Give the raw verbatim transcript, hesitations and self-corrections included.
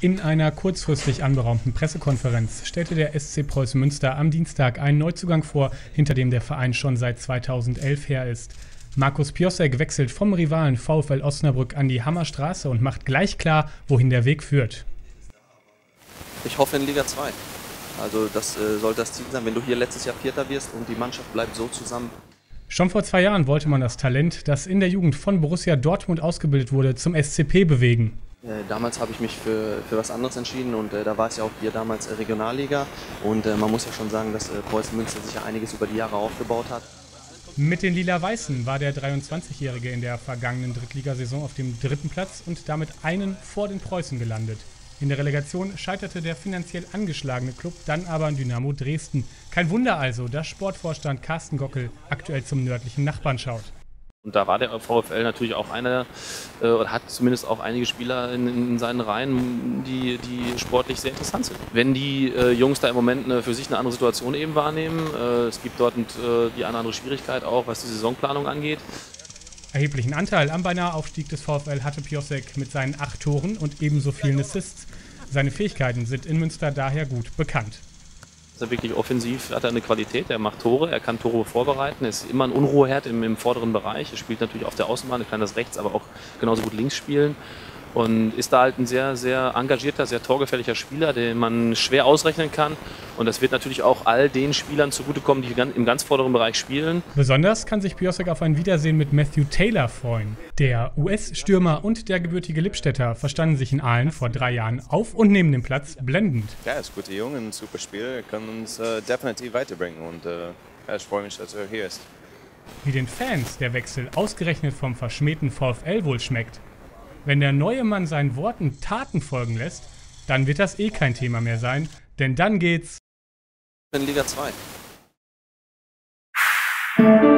In einer kurzfristig anberaumten Pressekonferenz stellte der S C Preußen Münster am Dienstag einen Neuzugang vor, hinter dem der Verein schon seit zweitausendelf her ist. Markus Piosek wechselt vom Rivalen VfL Osnabrück an die Hammerstraße und macht gleich klar, wohin der Weg führt. Ich hoffe in Liga zwei. Also das äh, sollte das Ziel sein, wenn du hier letztes Jahr Vierter wirst und die Mannschaft bleibt so zusammen. Schon vor zwei Jahren wollte man das Talent, das in der Jugend von Borussia Dortmund ausgebildet wurde, zum S C P bewegen. Äh, damals habe ich mich für, für was anderes entschieden und äh, da war es ja auch hier damals äh, Regionalliga. Und äh, man muss ja schon sagen, dass äh, Preußen Münster sich ja einiges über die Jahre aufgebaut hat. Mit den Lila-Weißen war der dreiundzwanzigjährige in der vergangenen Drittligasaison auf dem dritten Platz und damit einen vor den Preußen gelandet. In der Relegation scheiterte der finanziell angeschlagene Klub dann aber an Dynamo Dresden. Kein Wunder also, dass Sportvorstand Carsten Gockel aktuell zum nördlichen Nachbarn schaut. Und da war der VfL natürlich auch einer, äh, oder hat zumindest auch einige Spieler in, in seinen Reihen, die, die sportlich sehr interessant sind. Wenn die äh, Jungs da im Moment eine, für sich eine andere Situation eben wahrnehmen, äh, es gibt dort und, äh, die eine andere Schwierigkeit auch, was die Saisonplanung angeht. Erheblichen Anteil am beinahe Aufstieg des VfL hatte Piosek mit seinen acht Toren und ebenso vielen Assists. Seine Fähigkeiten sind in Münster daher gut bekannt. Ist er wirklich offensiv, hat er eine Qualität, er macht Tore, er kann Tore vorbereiten, er ist immer ein Unruheherd im, im vorderen Bereich, er spielt natürlich auf der Außenbahn, er kann das rechts, aber auch genauso gut links spielen und ist da halt ein sehr, sehr engagierter, sehr torgefährlicher Spieler, den man schwer ausrechnen kann und das wird natürlich auch all den Spielern zugutekommen, die im ganz vorderen Bereich spielen. Besonders kann sich Piosek auf ein Wiedersehen mit Matthew Taylor freuen. Der U S-Stürmer und der gebürtige Lippstädter verstanden sich in Aalen vor drei Jahren auf und neben dem Platz blendend. Ja, er ist ein guter Junge, ein super Spieler, kann uns äh, definitiv weiterbringen und äh, ich freue mich, dass er hier ist. Wie den Fans der Wechsel ausgerechnet vom verschmähten VfL wohl schmeckt. Wenn der neue Mann seinen Worten Taten folgen lässt, dann wird das eh kein Thema mehr sein, denn dann geht's In Liga zwei.